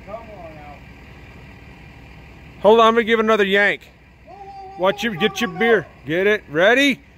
Come on now. Hold on, I'm gonna give it another yank. Watch you get your beer. Get it ready.